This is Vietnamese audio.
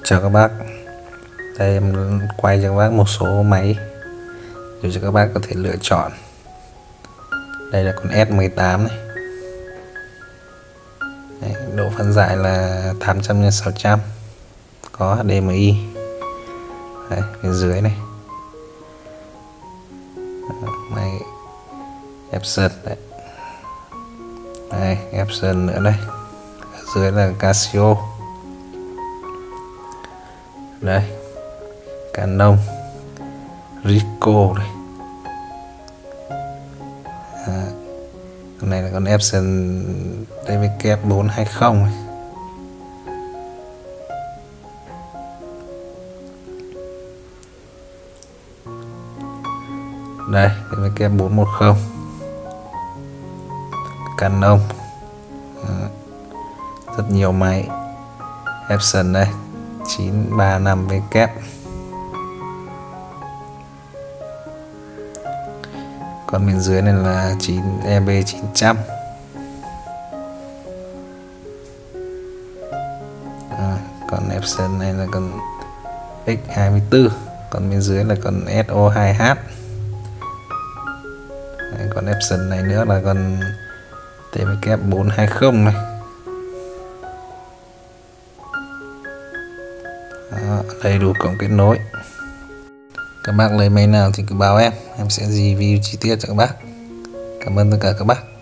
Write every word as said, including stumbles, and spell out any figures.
Chào các bác, đây em quay cho các bác một số máy để cho các bác có thể lựa chọn. Đây là con S mười tám này. Đấy, độ phân giải là tám trăm nhân sáu trăm, có H D M I. Đây, bên dưới này máy Epson đấy. Đây, Epson nữa đây. Ở dưới là Casio. Đây, Canon, Ricoh đây. À, con này là con Epson D V K bốn hai không này. Đây, D V K bốn một không, Canon. À, rất nhiều máy Epson đây, chín ba năm V kép. Còn bên dưới này là chín E B chín trăm. À, còn Epson này là con X hai mươi tư, còn bên dưới là con S O hai H. Đấy, còn Epson này nữa là con D V K bốn hai không này. Đó, đầy đủ cổng kết nối. Các bác lấy máy nào thì cứ báo em, em sẽ review chi tiết cho các bác. Cảm ơn tất cả các bác.